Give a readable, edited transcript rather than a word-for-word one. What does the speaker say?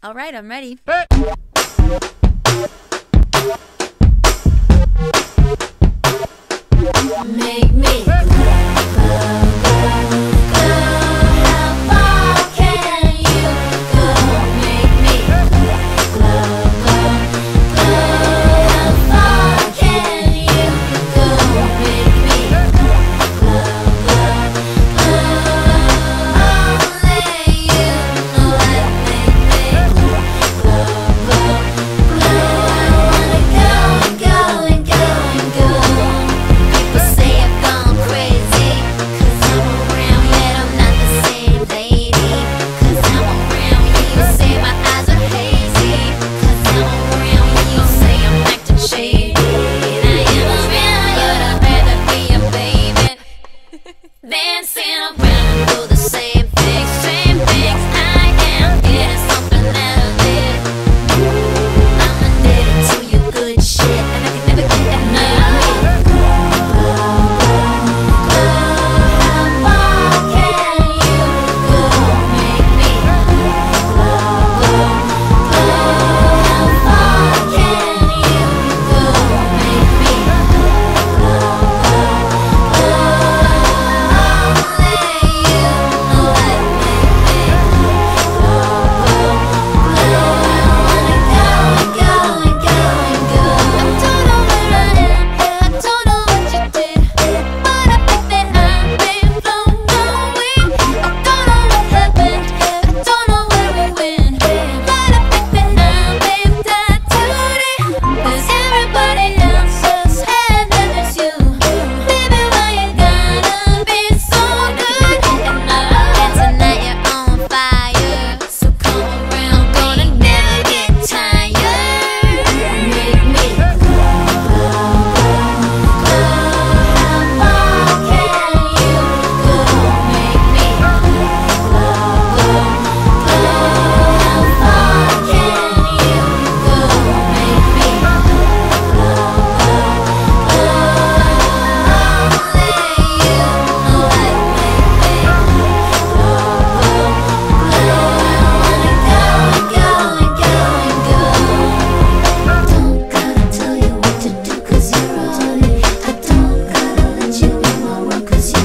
All right, I'm ready. Make me glow, glow, glow. How far can you go? Make me glow, glow, glow. How far can you go? Make me glow, glow, glow. Only you know what make me glow, glow, glow. I wanna go and go and go and go. People say I've gone crazy, 'cause I'm around yet I'm not the same lady. 'Cause I'm around you say my eyes are hazy. 'Cause I'm around you say I'm acting shady. And I am around you, I'd rather be a baby. Dancing around and do the same things, same things. I am getting something out of it. I'm addicted to your good shit, and I can never get enough. Cause